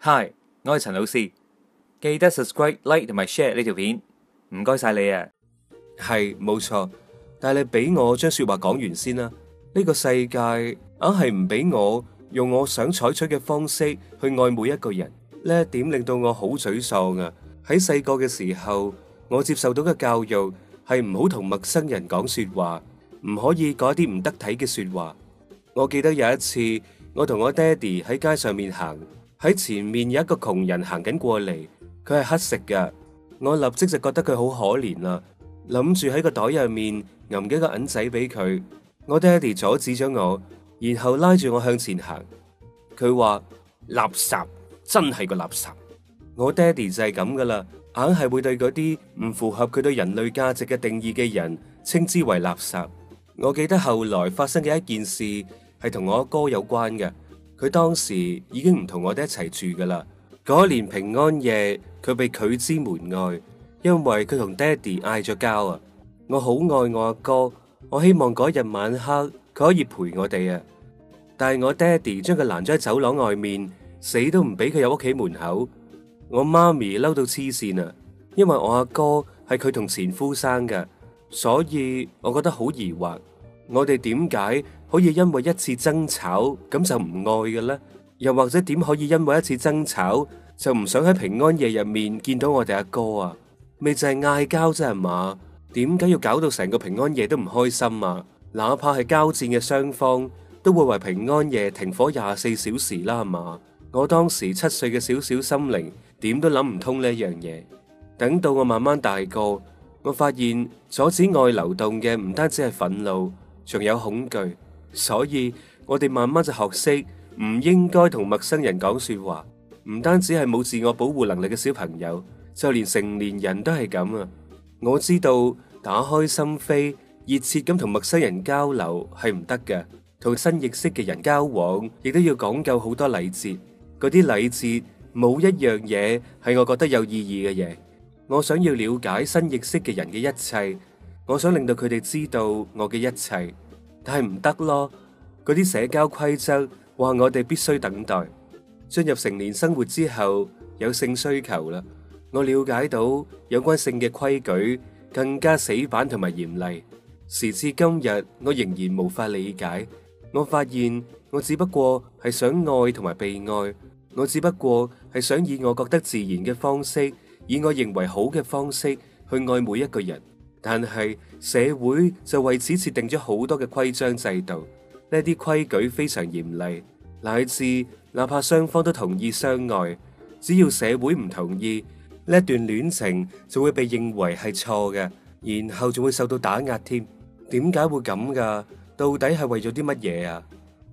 Hi，我係陳老師，記得 subscribe、like 同埋 share 呢條片，唔該晒你啊！ 係冇錯，但係你俾我將說話講完先啦。呢個世界硬係唔俾我用我想採取嘅方式去愛每一個人，呢一點令到我好沮喪啊！喺細個嘅時候，我接受到嘅教育係唔好同陌生人講說話，唔可以講一啲唔得體嘅說話。我記得有一次，我同我爹哋喺街上面行，喺前面有一個窮人行緊過嚟，佢係乞食㗎，我立即就覺得佢好可憐啦，諗住喺個袋入面揞幾個銀仔俾佢。我爹哋阻止咗我，然後拉住我向前行。佢話垃圾，真係個垃圾。我爹哋就係咁噶啦，硬係會對嗰啲唔符合佢對人類價值嘅定義嘅人稱之為垃圾。我記得後來發生嘅一件事係同我阿哥有關嘅，佢當時已經唔同我哋一齊住噶啦。嗰年平安夜，佢被拒之門外，因為佢同爹哋嗌咗交啊。我好愛我阿哥，我希望嗰日晚黑佢可以陪我哋啊。但係我爹哋將佢攔咗喺走廊外面，死都唔俾佢入屋企門口。我媽咪嬲到黐線啊，因為我阿哥係佢同前夫生嘅，所以我覺得好疑惑。我哋點解可以因為一次爭吵咁就唔愛嘅咧？又或者點可以因為一次爭吵就唔想喺平安夜入面見到我哋阿哥啊？咪就係嗌交啫係嘛？點解要搞到成個平安夜都唔開心啊？哪怕係交戰嘅雙方都會為平安夜停火24小時啦係嘛？我當時7歲嘅小小心靈點都諗唔通呢一樣嘢。等到我慢慢大個，我發現阻止愛流動嘅唔單止係憤怒，仲有恐懼。所以我哋慢慢就學識唔應該同陌生人講說話。唔單止係冇自我保護能力嘅小朋友，就連成年人都係咁啊！我知道打開心扉，熱切咁同陌生人交流係唔得嘅，同新認識嘅人交往亦都要講究好多禮節。嗰啲禮節冇一樣嘢係我覺得有意義嘅嘢。我想要了解新認識嘅人嘅一切，我想令到佢哋知道我嘅一切，但係唔得咯。嗰啲社交規則話我哋必須等待進入成年生活之後有性需求啦。我了解到有關性嘅規矩更加死板同埋嚴厲。時至今日，我仍然無法理解。我發現我只不過係想愛同埋被愛，我只不過係想以我覺得自然嘅方式，以我認為好嘅方式去愛每一個人。但係社會就為此設定咗好多嘅規章制度，呢啲規矩非常嚴厲，乃至哪怕雙方都同意相愛，只要社會唔同意，呢一段戀情就會被認為係錯嘅，然後仲會受到打壓添。點解會咁噶？到底係為咗啲乜嘢啊？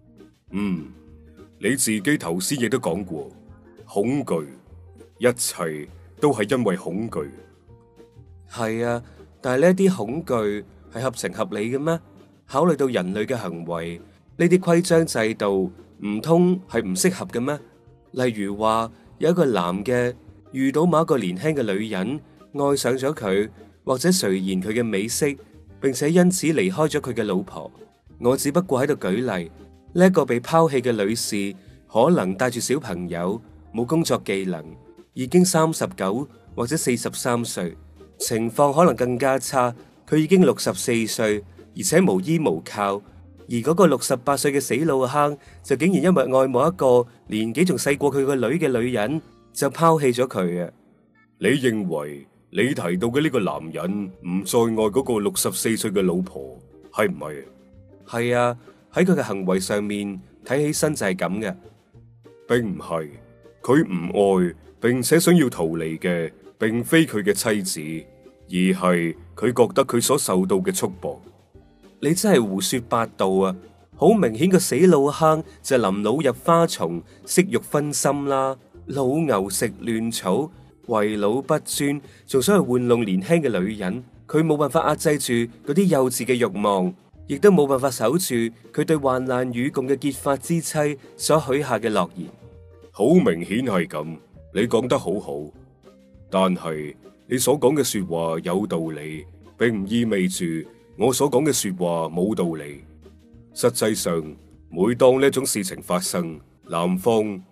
你自己頭先亦都講過，恐懼，一切都係因為恐懼。 係啊，但係呢啲恐懼係合情合理嘅咩？考慮到人類嘅行為，呢啲規章制度唔通係唔適合嘅咩？例如話有一個男嘅遇到某一個年輕嘅女人，愛上咗佢，或者垂涎佢嘅美色，並且因此離開咗佢嘅老婆。我只不過喺度舉例，呢一個被拋棄嘅女士可能帶住小朋友，冇工作技能，已經39或者43歲，情況可能更加差。佢已經64歲，而且無依無靠。而嗰個68歲嘅死老坑就竟然因為愛慕一個年紀仲細過佢個女嘅女人，就拋棄咗佢啊！ 你認為你提到嘅呢個男人唔再愛嗰個64歲嘅老婆，係唔係？ 係啊，喺佢嘅行為上面睇起身就係咁嘅。 並唔係，佢唔愛並且想要逃離嘅，並非佢嘅妻子，而係佢覺得佢所受到嘅束縛。 你真係胡說八道啊！好明顯個死老坑就臨老入花叢，色欲熏心啦。老牛食嫩草，為老不尊，仲想去玩弄年輕嘅女人。佢冇辦法壓制住嗰啲幼稚嘅慾望，亦都冇辦法守住佢對患難與共嘅結髮之妻所許下嘅諾言。 好明顯係咁，你講得好好，但係你所講嘅說話有道理，並唔意味住我所講嘅說話冇道理。實際上，每當呢種事情發生，男方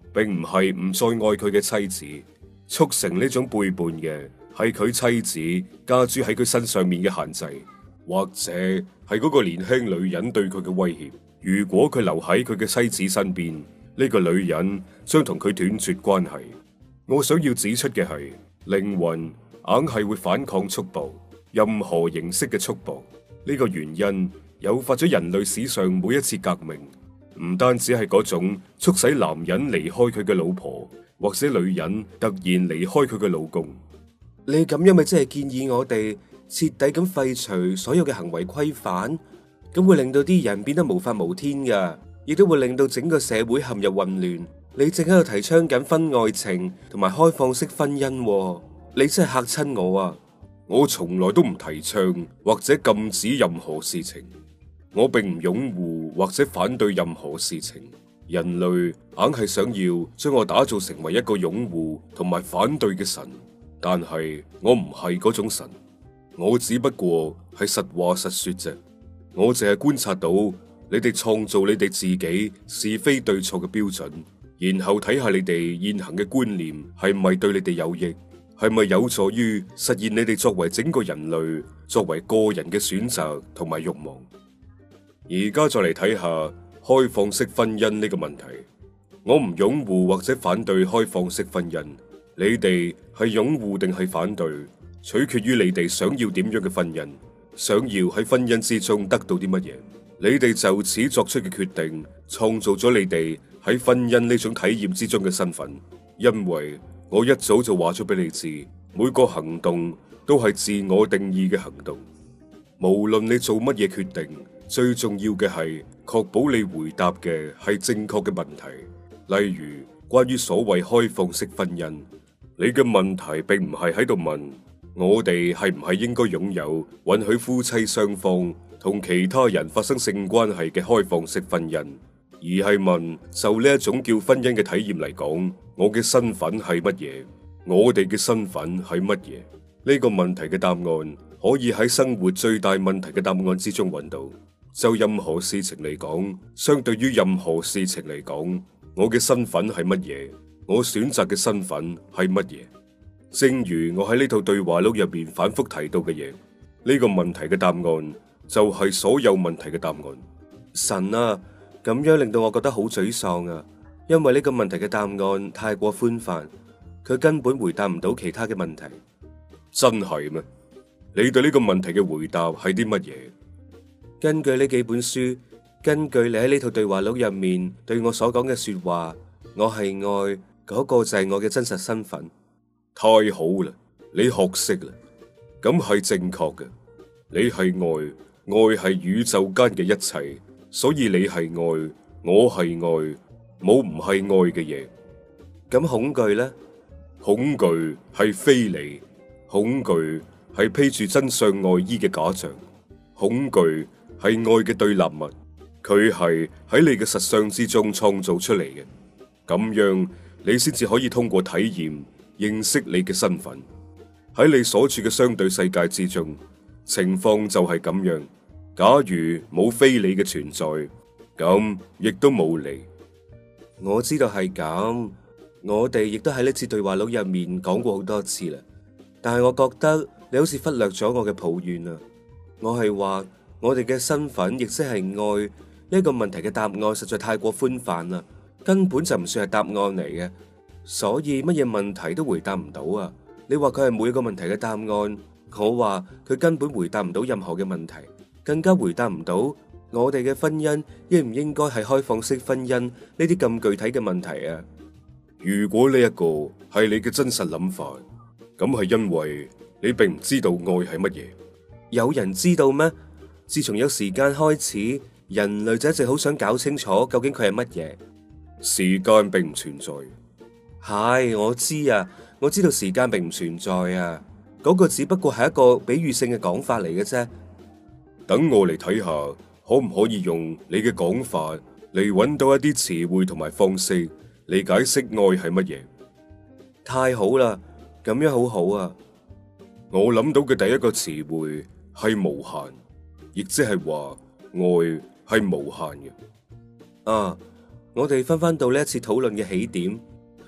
並唔係唔再愛佢嘅妻子，促成呢種背叛嘅係佢妻子加諸喺佢身上面嘅限制，或者係嗰個年輕女人對佢嘅威脅。如果佢留喺佢嘅妻子身邊，呢個女人將同佢斷絕關係。我想要指出嘅係，靈魂硬係會反抗束縛，任何形式嘅束縛。呢個原因誘發咗人類史上每一次革命。唔單止係嗰種促使男人離開佢嘅老婆，或者女人突然離開佢嘅老公。 你咁樣咪即係建議我哋徹底咁廢除所有嘅行為規範，咁會令到啲人變得無法無天噶，亦都會令到整個社會陷入混亂。你正喺度提倡緊婚外情同埋開放式婚姻，你真係嚇親我啊！ 我從來都唔提倡或者禁止任何事情。我並唔擁護或者反對任何事情，人類硬係想要將我打造成為一個擁護同埋反對嘅神，但係我唔係嗰種神，我只不過係實話實說啫。我淨係觀察到你哋創造你哋自己是非對錯嘅標準，然後睇下你哋現行嘅觀念係咪對你哋有益，係咪有助於實現你哋作為整個人類、作為個人嘅選擇同埋慾望。而家再嚟睇下開放式婚姻呢個問題，我唔擁護或者反對開放式婚姻，你哋係擁護定係反對，取決於你哋想要點樣嘅婚姻，想要喺婚姻之中得到啲乜嘢，你哋就此作出嘅決定，創造咗你哋喺婚姻呢種體驗之中嘅身份。因為我一早就話咗俾你知，每個行動都係自我定義嘅行動，無論你做乜嘢決定，最重要嘅係確保你回答嘅係正確嘅問題。例如關於所謂開放式婚姻，你嘅問題並唔係喺度問我哋係唔係應該擁有允許夫妻雙方同其他人發生性關係嘅開放式婚姻，而係問就呢一種叫婚姻嘅體驗嚟講，我嘅身份係乜嘢？我哋嘅身份係乜嘢？呢個問題嘅答案可以喺生活最大問題嘅答案之中揾到。就任何事情嚟講，相對於任何事情嚟講，我嘅身份係乜嘢？我選擇嘅身份係乜嘢？正如我喺呢套對話錄入面反覆提到嘅嘢，呢個問題嘅答案就係所有問題嘅答案。 神啊，咁樣令到我覺得好沮喪啊！因為呢個問題嘅答案太過寬泛，佢根本回答唔到其他嘅問題。 真係咩？你對呢個問題嘅回答係啲乜嘢？ 根據呢幾本書，根據你喺呢套對話錄入面對我所講嘅說話，我係愛，嗰個就係我嘅真實身份。 太好啦，你學識啦，咁係正確嘅。你係愛，愛係宇宙間嘅一切，所以你係愛，我係愛，冇唔係愛嘅嘢。 咁恐懼呢？ 恐懼係非你，恐懼係披住真相外衣嘅假象，恐懼係愛嘅對立物，佢係喺你嘅實相之中創造出嚟嘅，咁樣你先至可以通過體驗認識你嘅身份。喺你所處嘅相對世界之中，情況就係咁樣。假如冇非你嘅存在，咁亦都冇你。 我知道係咁，我哋亦都喺呢次對話錄入面講過好多次啦。但係我覺得你好似忽略咗我嘅抱怨啊！我係話我哋嘅身份亦即係愛，呢個問題嘅答案實在太過寬泛啦，根本就唔算係答案嚟嘅，所以乜嘢問題都回答唔到啊！你話佢係每個問題嘅答案，我話佢根本回答唔到任何嘅問題，更加回答唔到我哋嘅婚姻應唔應該係開放式婚姻呢啲咁具體嘅問題啊！ 如果呢一個係你嘅真實諗法，咁係因為你並唔知道愛係乜嘢。 有人知道咩？自從有時間開始，人類就一直好想搞清楚究竟佢係乜嘢。 時間並唔存在。 係，我知啊，我知道時間並唔存在啊，嗰個只不過係一個比喻性嘅講法嚟嘅啫。 等我嚟睇下，可唔可以用你嘅講法嚟揾到一啲詞彙同埋方式嚟解釋愛係乜嘢？ 太好啦，咁樣好好啊！ 我諗到嘅第一個詞彙係無限，亦即係話愛係無限嘅。 啊，我哋翻到呢一次討論嘅起點，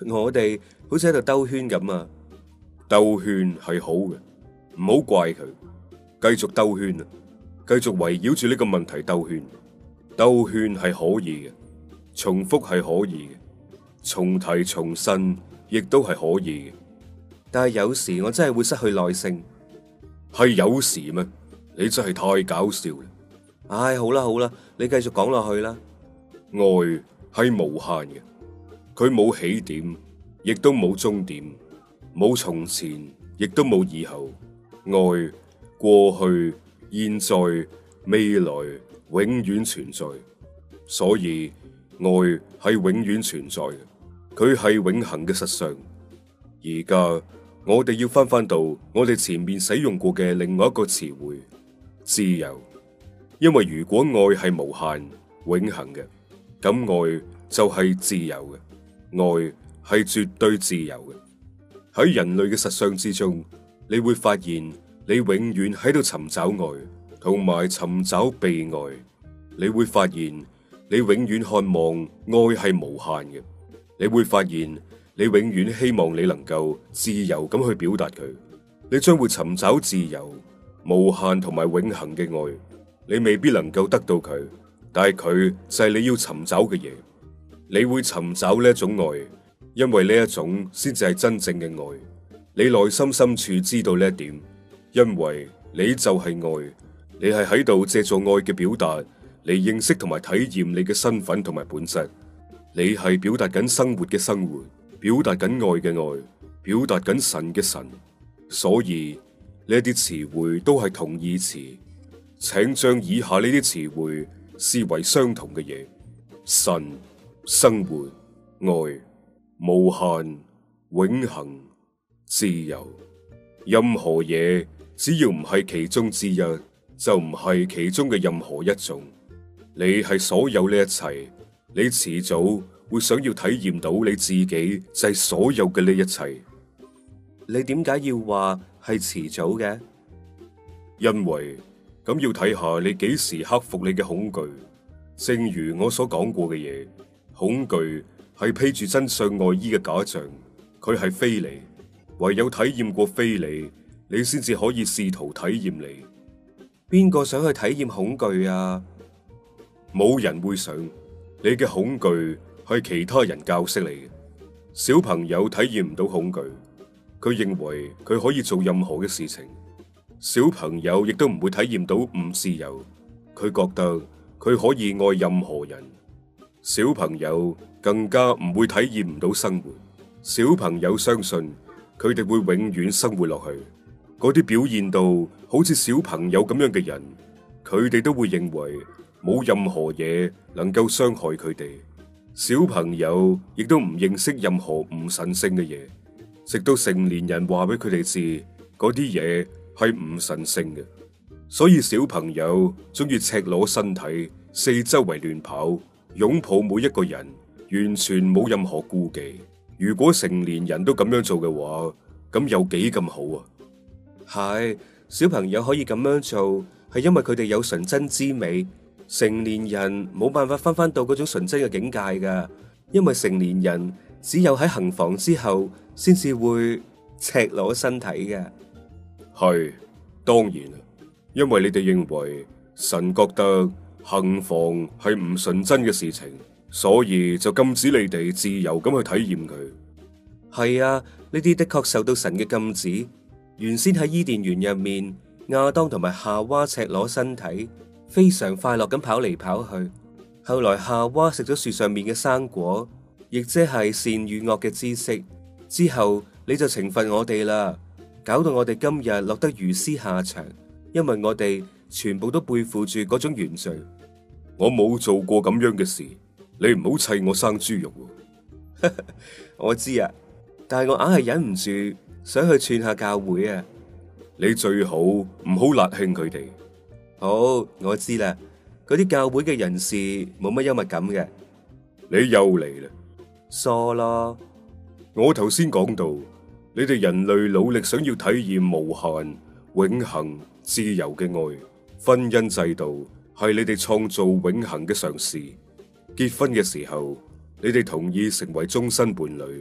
我哋好似喺度兜圈咁啊！ 兜圈係好嘅，唔好怪佢，繼續兜圈啊，繼續圍繞住呢個問題兜圈。兜圈係可以嘅，重複係可以嘅，重提重申亦都係可以嘅。 但係有時我真係會失去耐性。 係有時咩？你真係太搞笑啦！ 唉，好啦好啦，你繼續講落去啦。 愛係無限嘅，佢冇起點，亦都冇終點，冇從前，亦都冇以後。愛過去、現在、未來永遠存在，所以愛係永遠存在嘅，佢係永恆嘅實相。而家我哋要翻到我哋前面使用過嘅另外一個詞彙——自由。因為如果愛係無限、永恆嘅，咁愛就係自由嘅，愛係絕對自由嘅。喺人類嘅實相之中，你會發現你永遠喺度尋找愛，同埋尋找被愛。你會發現你永遠渴望愛係無限嘅。你會發現你永遠希望你能夠自由咁去表達佢。你將會尋找自由、無限同埋永恆嘅愛。你未必能夠得到佢，但係佢就係你要尋找嘅嘢。你會尋找呢一種愛，因為呢一種先至係真正嘅愛。你內心深處知道呢一點，因為你就係愛。你係喺度借助愛嘅表達嚟認識同埋體驗你嘅身份同埋本質。你係表達緊生活嘅生活，表達緊愛嘅愛，表達緊神嘅神。所以呢啲詞彙都係同義詞。請將以下呢啲詞彙視為相同嘅嘢：神、生活、愛、無限、永恆、自由。任何嘢只要唔係其中之一，就唔係其中嘅任何一種。你係所有呢一切，你遲早會想要體驗到你自己就係所有嘅呢一切。 你點解要話係遲早嘅？ 因為咁要睇下你幾時克服你嘅恐懼。正如我所講過嘅嘢，恐懼係披住真相外衣嘅假象，佢係非你。唯有體驗過非你，你先至可以試圖體驗你。 邊個想去體驗恐懼啊？ 冇人會想。你嘅恐懼係其他人教識你嘅。小朋友體驗唔到恐懼，佢認為佢可以做任何嘅事情。小朋友亦都唔會體驗到唔自由，佢覺得佢可以愛任何人。小朋友更加唔會體驗唔到生活。小朋友相信佢哋會永遠生活落去。嗰啲表現到好似小朋友咁樣嘅人，佢哋都會認為冇任何嘢能夠傷害佢哋。小朋友亦都唔認識任何唔神聖嘅嘢，直到成年人話俾佢哋知嗰啲嘢係唔神聖嘅。所以小朋友中意赤裸身體，四周圍亂跑，擁抱每一個人，完全冇任何顧忌。如果成年人都咁樣做嘅話，咁有幾咁好啊？ 係，小朋友可以咁樣做，係因為佢哋有純真之美。成年人冇辦法翻到嗰種純真嘅境界噶，因為成年人只有喺行房之後，先至會赤裸身體嘅。 係，當然啦，因為你哋認為神覺得行房係唔純真嘅事情，所以就禁止你哋自由咁去體驗佢。 係啊，呢啲的確受到神嘅禁止。原先喺伊甸園入面，亞當同埋夏娃赤裸身體，非常快樂咁跑嚟跑去。後來夏娃食咗樹上面嘅生果，亦即係善與惡嘅知識之後，你就懲罰我哋啦，搞到我哋今日落得如斯下場，因為我哋全部都背負住嗰種原罪。 我冇做過咁樣嘅事，你唔好砌我生豬肉。 我知啊，但係我硬係忍唔住想去串下教會啊。 你最好唔好辣興佢哋。 好，我知啦，嗰啲教會嘅人士冇乜幽默感嘅。 你又嚟啦， 疏咯。 我頭先講到，你哋人類努力想要體驗無限、永恆、自由嘅愛，婚姻制度係你哋創造永恆嘅嘗試。結婚嘅時候，你哋同意成為終身伴侶，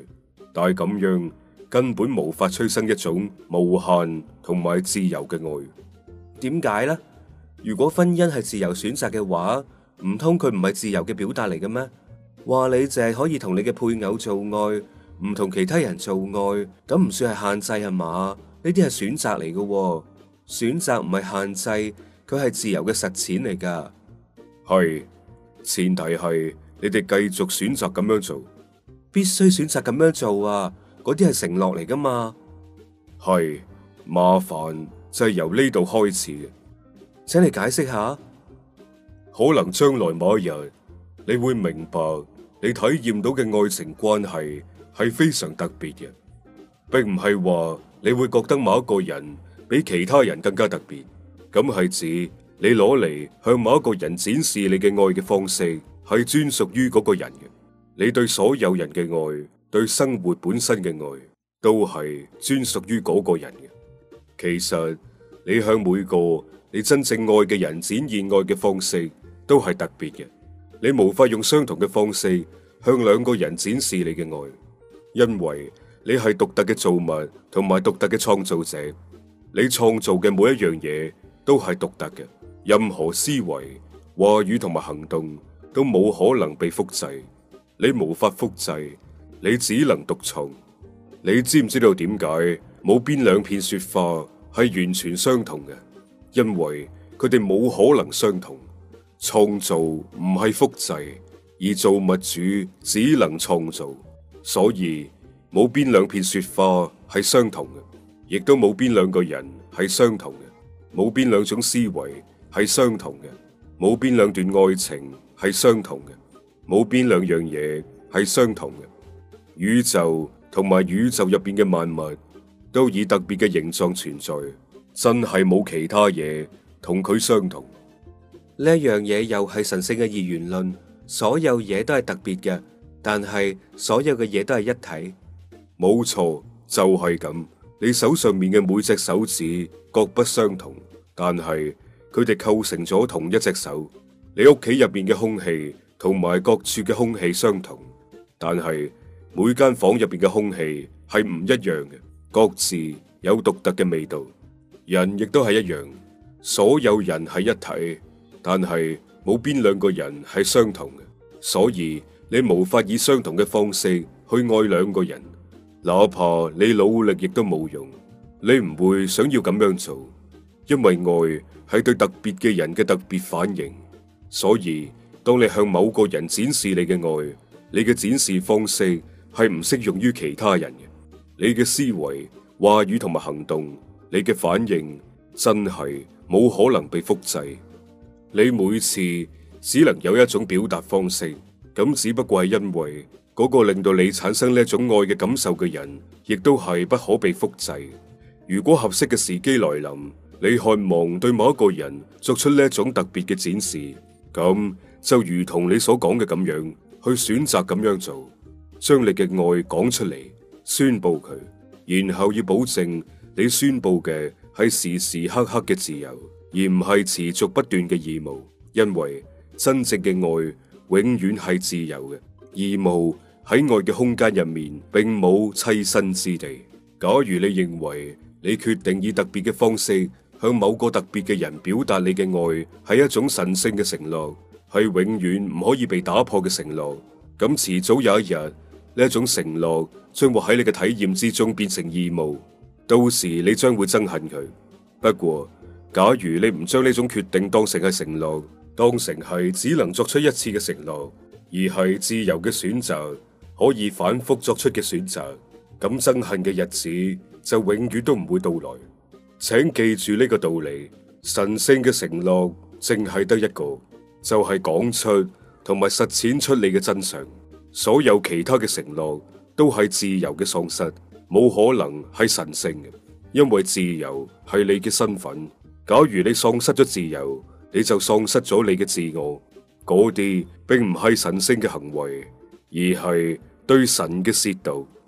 但係咁樣根本無法催生一種無限同埋自由嘅愛。 點解呢？如果婚姻係自由選擇嘅話，唔通佢唔係自由嘅表達嚟嘅咩？話你淨係可以同你嘅配偶做愛，唔同其他人做愛，咁唔算係限制係嘛？呢啲係選擇嚟嘅，選擇唔係限制，佢係自由嘅實踐嚟噶。 係，前提係你哋繼續選擇咁樣做， 必須選擇咁樣做啊！嗰啲係承諾嚟噶嘛？ 係，麻煩就係由呢度開始嘅。 請你解釋下。 可能將來某一日，你會明白你體驗到嘅愛情關係係非常特別嘅，並唔係話你會覺得某一個人比其他人更加特別。咁係指你攞嚟向某一個人展示你嘅愛嘅方式係專屬於嗰個人嘅。你對所有人嘅愛，對生活本身嘅愛，都係專屬於嗰個人嘅。其實你向每個你真正愛嘅人展現愛嘅方式都係特別嘅。你無法用相同嘅方式向兩個人展示你嘅愛，因為你係獨特嘅造物同埋獨特嘅創造者。你創造嘅每一樣嘢都係獨特嘅，任何思維、話語同埋行動都冇可能被複製。你無法複製，你只能獨創。你知唔知道點解冇邊兩片雪花係完全相同嘅？因為佢哋冇可能相同。創造唔係複製，而造物主只能創造，所以冇邊兩片雪花係相同嘅，亦都冇邊兩個人係相同嘅，冇邊兩種思維係相同嘅，冇邊兩段愛情係相同嘅，冇邊兩樣嘢係相同嘅。宇宙同埋宇宙入邊嘅萬物都以特別嘅形狀存在，真係冇其他嘢同佢相同。 呢一樣嘢又係神聖嘅二元論，所有嘢都係特別嘅，但係所有嘅嘢都係一體。 冇錯，就係咁。你手上面嘅每隻手指各不相同，但係佢哋構成咗同一隻手。你屋企入邊嘅空氣同埋各處嘅空氣相同，但係每間房入邊嘅空氣係唔一樣嘅，各自有獨特嘅味道。人亦都係一樣，所有人係一體。但係冇邊兩個人係相同嘅，所以你無法以相同嘅方式去愛兩個人，哪怕你努力亦都冇用。你唔會想要咁樣做，因為愛係對特別嘅人嘅特別反應。所以當你向某個人展示你嘅愛，你嘅展示方式係唔適用於其他人嘅。你嘅思維、話語同埋行動，你嘅反應真係冇可能被複製。你每次只能有一種表達方式，咁只不過係因為嗰個令到你產生呢一種愛嘅感受嘅人，亦都係不可被複製。如果合適嘅時機來臨，你渴望對某一個人作出呢一種特別嘅展示，咁就如同你所講嘅咁樣，去選擇咁樣做，將你嘅愛講出嚟，宣布佢，然後要保證你宣布嘅係時時刻刻嘅自由，而唔係持續不斷嘅義務。因為真正嘅愛永遠係自由嘅，義務喺愛嘅空間入面並冇棲身之地。假如你認為你決定以特別嘅方式向某個特別嘅人表達你嘅愛係一種神聖嘅承諾，係永遠唔可以被打破嘅承諾，咁遲早有一日呢一種承諾將會喺你嘅體驗之中變成義務，到時你將會憎恨佢。不過假如你唔將呢種決定當成係承諾，當成係只能作出一次嘅承諾，而係自由嘅選擇，可以反覆作出嘅選擇，咁憎恨嘅日子就永遠都唔會到來。請記住呢個道理，神聖嘅承諾淨係得一個，就係講出同埋實踐出你嘅真相。所有其他嘅承諾都係自由嘅喪失，冇可能係神聖嘅，因為自由係你嘅身份。假如你喪失咗自由，你就喪失咗你嘅自我。嗰啲並唔係神聖嘅行為，而係對神嘅褻瀆。